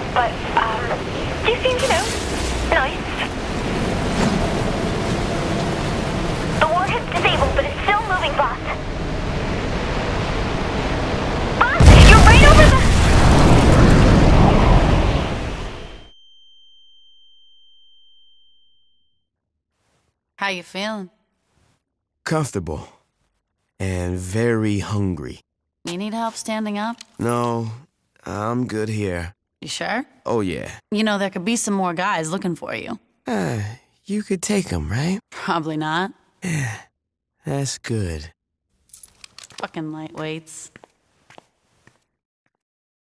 But, you seem, nice. The warhead's disabled, but it's still moving, boss. Boss, you're right over the... How you feeling? Comfortable. And very hungry. You need help standing up? No, I'm good here. You sure? Oh, yeah. There could be some more guys looking for you. You could take them, right? Probably not. Yeah, that's good. Fucking lightweights.